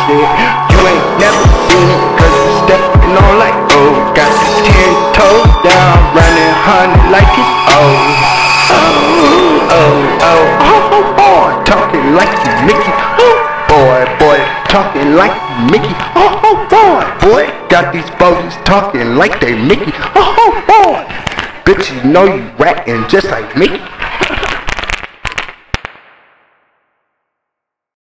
shit. You ain't never seen it, cause you stepping on like, oh. Got the 10 toes down, running honey like it's old. Oh, boy, talking like you Mickey. Boy, talking like you Mickey. Boy, got these bogies talking like they Mickey. Boy, bitch, you know you ratting just like Mickey.